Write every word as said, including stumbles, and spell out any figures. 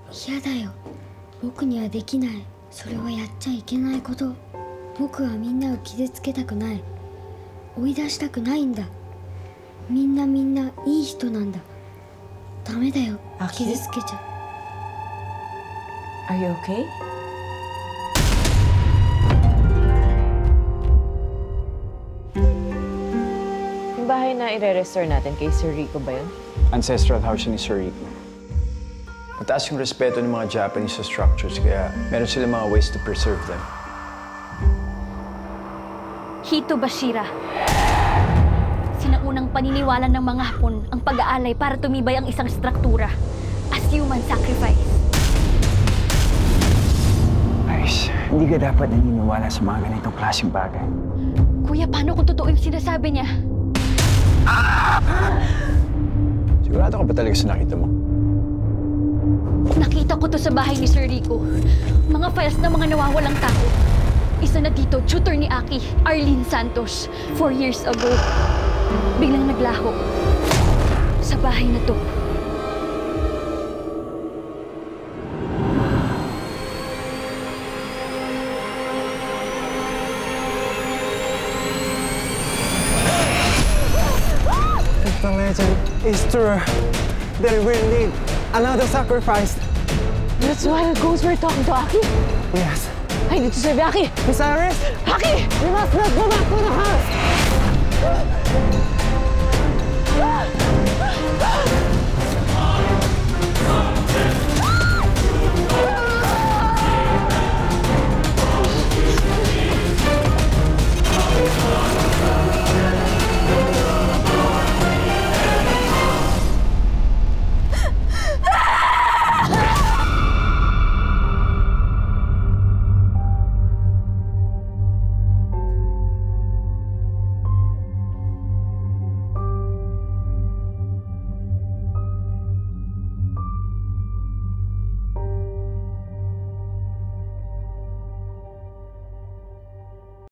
嫌だよ。僕にはできない。それはやっちゃいけないこと。僕はみんなを傷つけたくない。追い出したくないんだ。みんなみんないい人なんだ。ダメだよ。傷つけちゃ。 Are you okay? Yung bahay na i-re-restore natin kay Sir Riku ba yun? Ancestral house ni Sir Riku. Mataas yung respeto ng mga Japanese sa structures, kaya meron sila mga ways to preserve them. Hitobashira. Sinaunang paniniwala ng mga Hapon ang pag-aalay para tumibay ang isang struktura as human sacrifice. Ayos, hindi ka dapat naniniwala sa mga ganitong klaseng bagay. Kuya, paano kung totoo yung sinasabi niya? Sigurado ka ba talaga sa nakita mo? Nakita ko to sa bahay ni Sir Riku. Mga files ng mga nawawalang tao. Isa na dito, tutor ni Aki, Arlene Santos, four years ago. Biglang naglaho sa bahay na to. If the legend is true, then we need another sacrifice. That's why the ghosts were talking to Aki? Yes. I need to save Aki! Miss Iris! Aki! We must not go back to the house!